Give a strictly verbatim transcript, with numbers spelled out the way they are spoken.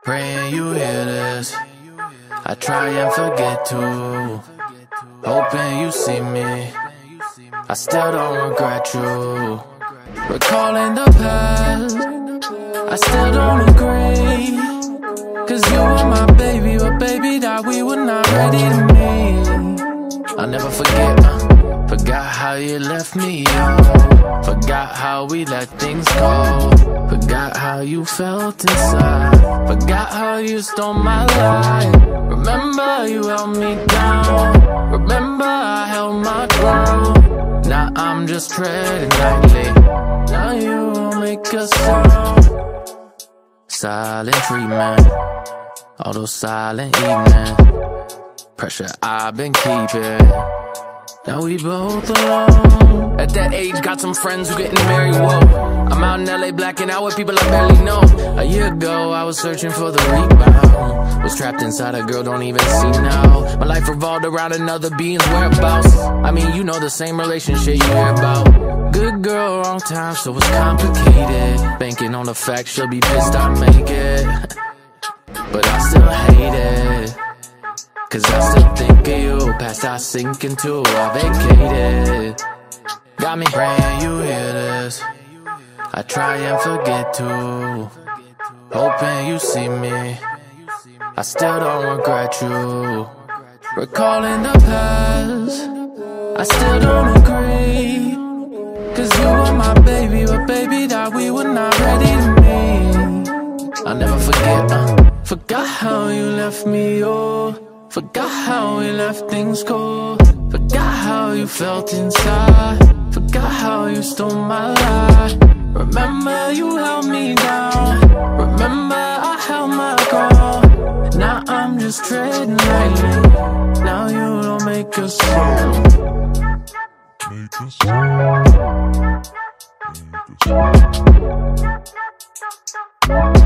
Praying you hear this. I try and forget to. Hoping you see me. I still don't regret you. Recalling the past, I still don't agree. Cause you were my baby, but baby, that we were not ready to meet. I'll never forget, uh, forgot how you left me, yo. Forgot how we let things go. Forgot how you felt inside. Forgot how you stole my life. Remember you held me down. Remember I held my ground. Now I'm just treading lightly. Now you won't make a sound. Silent treatment, all those silent evenings. Pressure I've been keeping. Now we both alone. At that age, got some friends who getting married, whoa. I'm out in L A blacking out with people I barely know. A year ago, I was searching for the rebound. Was trapped inside a girl, don't even see now. My life revolved around another being's whereabouts. I mean, you know the same relationship you hear about. Good girl, wrong time, so it's complicated. Banking on the fact she'll be pissed I make it. But I still hate it. Cause I still think of you, past I sink into, I vacated. Got me praying you hear this. I try and forget to. Hoping you see me. I still don't regret you. Recalling the past, I still don't agree. Cause you were my baby, but baby, that we were not ready to meet. I'll never forget, uh, forgot how you left me, oh. Forgot how we let things go. Forgot how you felt inside. Forgot how you stole my life. Remember you held me down. Remember I held my ground. Now I'm just treading lightly. Now you don't make a sound. Make a sound. Make a sound.